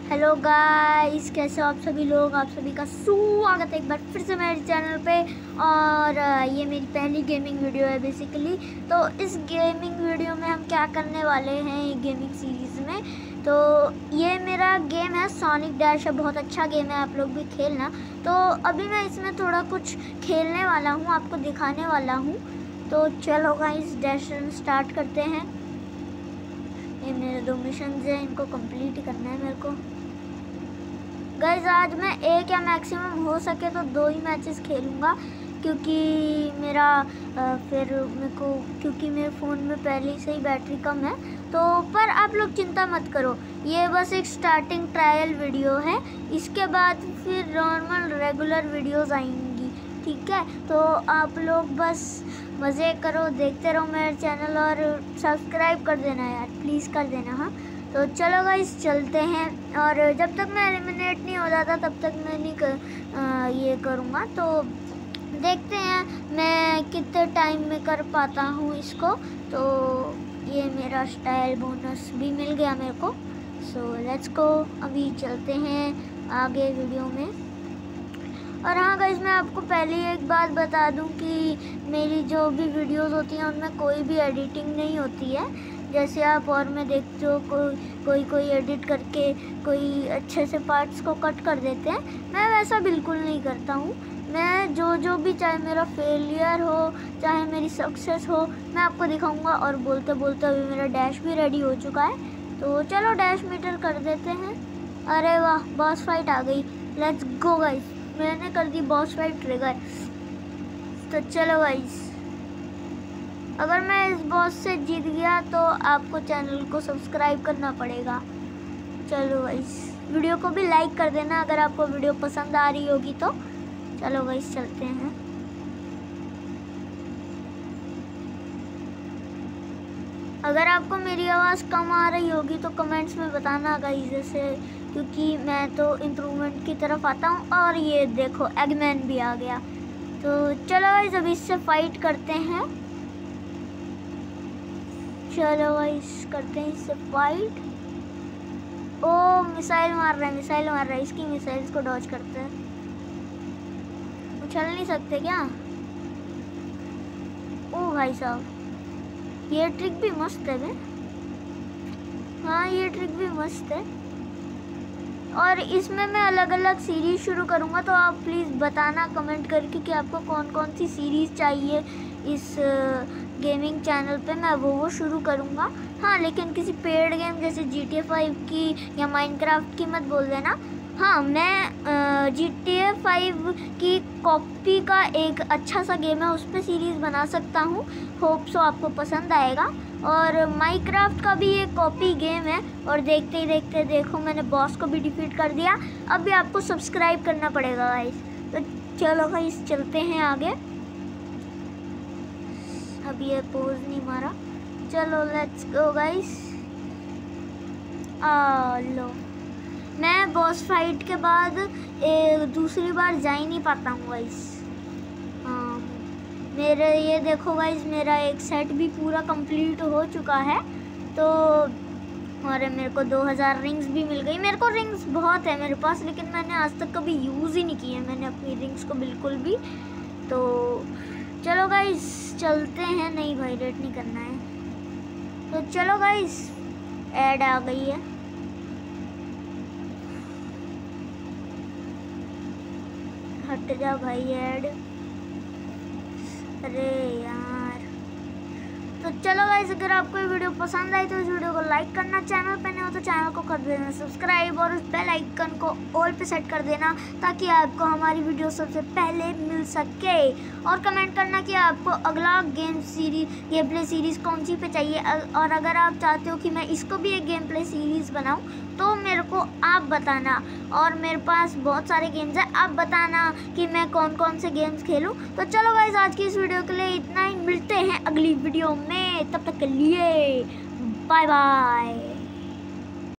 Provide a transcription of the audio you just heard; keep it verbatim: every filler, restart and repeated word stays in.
Hello guys, कैसे हो आप सभी लोग। आप सभी का स्वागत है एक बार फिर से मेरे चैनल पे। और ये मेरी पहली गेमिंग वीडियो है बेसिकली। तो इस गेमिंग वीडियो में हम क्या करने वाले हैं ये गेमिंग सीरीज़ में, तो ये मेरा गेम है सोनिक डैश है। बहुत अच्छा गेम है, आप लोग भी खेलना। तो अभी मैं इसमें थोड़ा कुछ खेलने वाला हूँ, आपको दिखाने वाला हूँ। तो चलो गाइस डैश स्टार्ट करते हैं। ये मेरे दो मिशन हैं, इनको कंप्लीट करना है मेरे को। गाइस आज मैं एक या मैक्सिमम हो सके तो दो ही मैचेस खेलूँगा, क्योंकि मेरा आ, फिर मेरे को क्योंकि मेरे फ़ोन में पहले से ही बैटरी कम है। तो पर आप लोग चिंता मत करो, ये बस एक स्टार्टिंग ट्रायल वीडियो है। इसके बाद फिर नॉर्मल रेगुलर वीडियोस आएंगी, ठीक है। तो आप लोग बस मज़े करो, देखते रहो मेरे चैनल और सब्सक्राइब कर देना यार, प्लीज़ कर देना। हाँ तो चलो गाइस चलते हैं। और जब तक मैं एलिमिनेट नहीं हो जाता तब तक मैं नहीं कर, आ, ये करूँगा। तो देखते हैं मैं कितने टाइम में कर पाता हूँ इसको। तो ये मेरा स्टाइल बोनस भी मिल गया मेरे को। सो लेट्स गो, अभी चलते हैं आगे वीडियो में। और हाँ गाइस, मैं आपको पहले एक बात बता दूं कि मेरी जो भी वीडियोस होती हैं उनमें कोई भी एडिटिंग नहीं होती है। जैसे आप और मैं देखते हो कोई कोई कोई एडिट करके कोई अच्छे से पार्ट्स को कट कर देते हैं, मैं वैसा बिल्कुल नहीं करता हूँ। मैं जो जो भी, चाहे मेरा फेलियर हो चाहे मेरी सक्सेस हो, मैं आपको दिखाऊंगा। और बोलते बोलते अभी मेरा डैश भी रेडी हो चुका है। तो चलो डैश मीटर कर देते हैं। अरे वाह, बॉस फाइट आ गई। लेट्स गो गाइस, मैंने कर दी बॉस फाइट ट्रिगर। तो चलो गाइस, अगर मैं इस बॉस से जीत गया तो आपको चैनल को सब्सक्राइब करना पड़ेगा। चलो गाइस, वीडियो को भी लाइक कर देना अगर आपको वीडियो पसंद आ रही होगी तो। चलो गाइस चलते हैं। अगर आपको मेरी आवाज़ कम आ रही होगी तो कमेंट्स में बताना गाइस, जैसे क्योंकि मैं तो इम्प्रूवमेंट की तरफ आता हूँ। और ये देखो एगमैन भी आ गया। तो चलो गाइस अभी इससे फाइट करते हैं। चलो गाइस करते हैं इससे फाइट। ओ मिसाइल मार रहा है, मिसाइल मार रहा है। इसकी मिसाइल्स को डॉज करते हैं। उछल नहीं सकते क्या? ओ भाई साहब, ये ट्रिक भी मस्त है बे। हाँ ये ट्रिक भी मस्त है। और इसमें मैं अलग अलग सीरीज़ शुरू करूँगा, तो आप प्लीज़ बताना कमेंट करके कि आपको कौन कौन सी सीरीज़ चाहिए इस गेमिंग चैनल पे। मैं वो वो शुरू करूँगा। हाँ लेकिन किसी पेड गेम जैसे जी टी ए फाइव की या माइनक्राफ्ट की मत बोल देना। हाँ मैं जी टी ए फाइव की कॉपी का एक अच्छा सा गेम है, उस पर सीरीज़ बना सकता हूँ। होप सो आपको पसंद आएगा। और माइनक्राफ्ट का भी एक कॉपी गेम है। और देखते ही देखते देखो मैंने बॉस को भी डिफीट कर दिया। अब भी आपको सब्सक्राइब करना पड़ेगा गाइस। तो चलो गाइस चलते हैं आगे। अब ये पोज नहीं मारा। चलो लेट्स गो गाइस। आ लो, मैं बॉस फाइट के बाद एक दूसरी बार जा ही नहीं पाता हूँ गाइस। हाँ मेरे ये देखो गाइस, मेरा एक सेट भी पूरा कंप्लीट हो चुका है। तो और मेरे को दो हज़ार रिंग्स भी मिल गई। मेरे को रिंग्स बहुत है मेरे पास, लेकिन मैंने आज तक कभी यूज़ ही नहीं की है मैंने अपनी रिंग्स को बिल्कुल भी। तो चलो गाइस चलते हैं। नहीं भाई रेड नहीं करना है। तो चलो गाइस, ऐड आ गई है। हट जा भाई ऐड। अरे यार। तो चलो गाइस, अगर आपको ये वीडियो पसंद आई तो इस वीडियो को लाइक करना, चैनल पे नहीं हो तो चैनल को कर देना सब्सक्राइब, और उस बेल आइकन को ऑल पे सेट कर देना ताकि आपको हमारी वीडियो सबसे पहले मिल सके। और कमेंट करना कि आपको अगला game series game play series कौन सी पे चाहिए। और अगर आप चाहते हो कि मैं इसको भी एक गेम प्ले सीरीज़ बनाऊँ तो मेरे को आप बताना। और मेरे पास बहुत सारे गेम्स हैं, आप बताना कि मैं कौन कौन से गेम्स खेलूं। तो चलो गाइस आज की इस वीडियो के लिए इतना ही। मिलते हैं अगली वीडियो में, तब तक के लिए बाय बाय।